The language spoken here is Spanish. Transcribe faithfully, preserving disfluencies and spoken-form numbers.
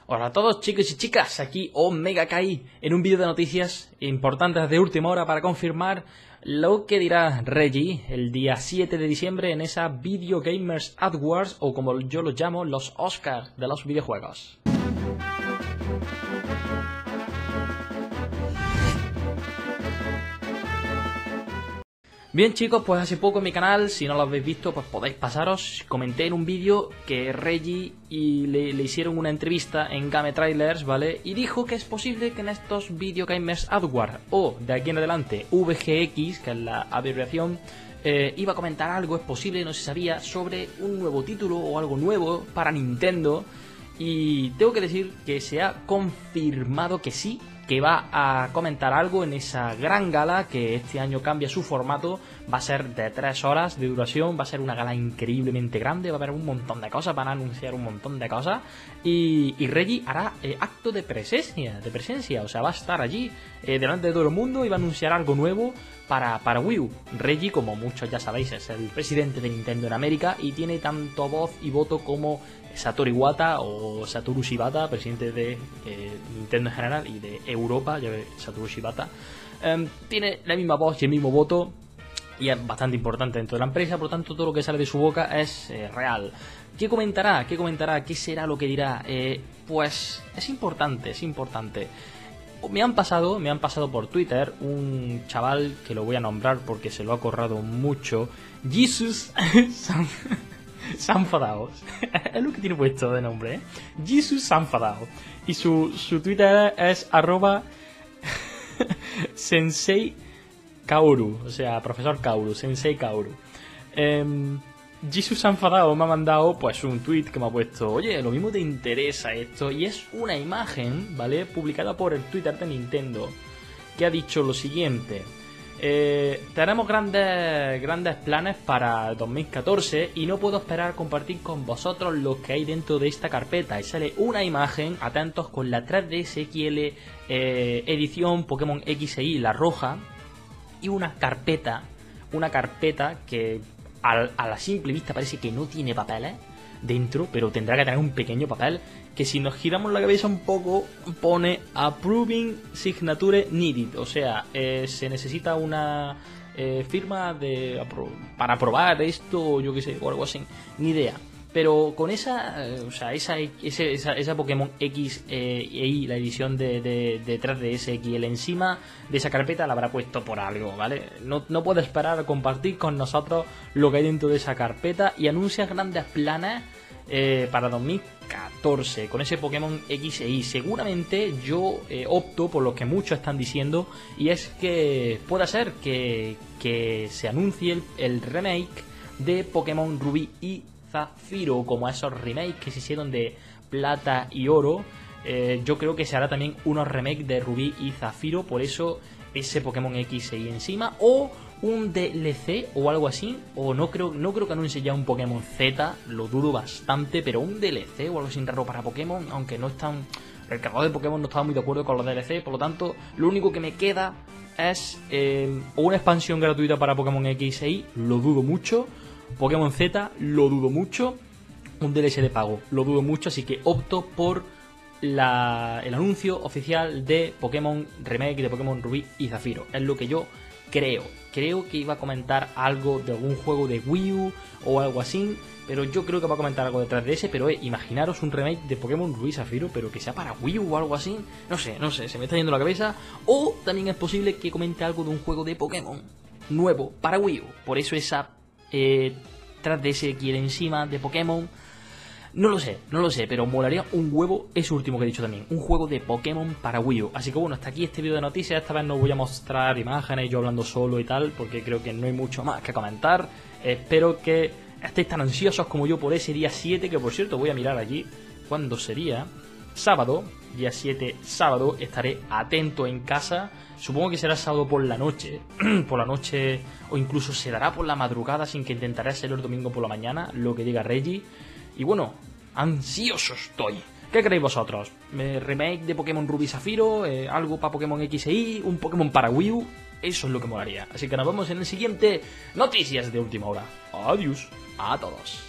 Hola a todos chicos y chicas, aquí Omega Kai en un vídeo de noticias importantes de última hora para confirmar lo que dirá Reggie el día siete de diciembre en esa Video Gamers Awards, o como yo los llamo, los Oscars de los videojuegos. Bien chicos, pues hace poco en mi canal, si no lo habéis visto, pues podéis pasaros. Comenté en un vídeo que Reggie y le, le hicieron una entrevista en Game Trailers, ¿vale? Y dijo que es posible que en estos Video Gamers Awards, o de aquí en adelante V G X, que es la abreviación, eh, iba a comentar algo, es posible, no se sabía, sobre un nuevo título o algo nuevo para Nintendo. Y tengo que decir que se ha confirmado que sí, que va a comentar algo en esa gran gala que este año cambia su formato. Va a ser de tres horas de duración, va a ser una gala increíblemente grande, va a haber un montón de cosas, van a anunciar un montón de cosas. Y, y Reggie hará eh, acto de presencia, de presencia, o sea, va a estar allí eh, delante de todo el mundo y va a anunciar algo nuevo para, para Wii U. Reggie, como muchos ya sabéis, es el presidente de Nintendo en América y tiene tanto voz y voto como Satoru Iwata o Satoru Shibata, presidente de eh, Nintendo en general y de Europa, ya ves, Satoru Shibata. Um, tiene la misma voz y el mismo voto y es bastante importante dentro de la empresa, por lo tanto todo lo que sale de su boca es eh, real. ¿Qué comentará? ¿Qué comentará? ¿Qué será lo que dirá? Eh, pues es importante, es importante. Me han pasado, me han pasado por Twitter un chaval que lo voy a nombrar porque se lo ha corrado mucho, Jesus se ha enfadado. Es lo que tiene puesto de nombre, ¿eh? Jesus se ha enfadado. Y su, su Twitter es arroba Sensei Kaoru. O sea, profesor Kaoru, Sensei Kaoru. Eh, Jesus se ha enfadado, me ha mandado pues un tweet que me ha puesto: oye, lo mismo te interesa esto. Y es una imagen, ¿vale? Publicada por el Twitter de Nintendo, que ha dicho lo siguiente: Eh, tenemos grandes, grandes planes para dos mil catorce y no puedo esperar compartir con vosotros lo que hay dentro de esta carpeta. Y sale una imagen, atentos, con la tres D S X L eh, edición Pokémon X e Y, la roja, y una carpeta, una carpeta que a, a la simple vista parece que no tiene papeles dentro, pero tendrá que tener un pequeño papel que, si nos giramos la cabeza un poco, pone Approving Signature Needed, o sea, eh, se necesita una eh, firma de apro para aprobar esto, yo qué sé, o algo así, ni idea. Pero con esa, eh, o sea, esa, ese, esa, esa Pokémon X eh, e Y, la edición de, de, de tres D S X L encima de esa carpeta, la habrá puesto por algo, ¿vale? No, no puedo esperar a compartir con nosotros lo que hay dentro de esa carpeta, y anuncia grandes planes eh, para dos mil catorce con ese Pokémon X e Y. Seguramente yo eh, opto por lo que muchos están diciendo, y es que pueda ser que, que se anuncie el, el remake de Pokémon Rubí y Zafiro, como esos remakes que se hicieron de Plata y Oro. eh, yo creo que se hará también unos remakes de Rubí y Zafiro, por eso ese Pokémon X e Y encima, o un D L C o algo así, o no creo, no creo que anuncie ya un Pokémon Z, lo dudo bastante, pero un D L C o algo así raro para Pokémon, aunque no están, el creador de Pokémon no estaba muy de acuerdo con los D L C, por lo tanto lo único que me queda es eh, una expansión gratuita para Pokémon X e Y, lo dudo mucho. Pokémon Z, lo dudo mucho. Un D L C de pago, lo dudo mucho. Así que opto por la, el anuncio oficial de Pokémon Remake, de Pokémon Rubí y Zafiro. Es lo que yo creo. Creo que iba a comentar algo de algún juego de Wii U o algo así, pero yo creo que va a comentar algo de tres D S. Pero eh, imaginaros un remake de Pokémon Rubí y Zafiro, pero que sea para Wii U o algo así. No sé, no sé, se me está yendo la cabeza. O también es posible que comente algo de un juego de Pokémon nuevo para Wii U. Por eso esa Eh, tres D S X L encima de Pokémon. No lo sé, no lo sé, pero molaría un huevo eso último que he dicho también, un juego de Pokémon para Wii U. Así que bueno, hasta aquí este vídeo de noticias. Esta vez no voy a mostrar imágenes, yo hablando solo y tal, porque creo que no hay mucho más que comentar. Espero que estéis tan ansiosos como yo por ese día siete, que por cierto voy a mirar allí cuándo sería. Sábado, día siete, sábado, estaré atento en casa. Supongo que será sábado por la noche, por la noche, o incluso se dará por la madrugada, sin que intentaré hacerlo el domingo por la mañana, lo que diga Reggie. Y bueno, ansioso estoy. ¿Qué creéis vosotros? ¿Me remake de Pokémon Rubí y Zafiro? Eh, ¿Algo para Pokémon X e Y? ¿Un Pokémon para Wii U? Eso es lo que molaría. Así que nos vemos en el siguiente Noticias de Última Hora. Adiós a todos.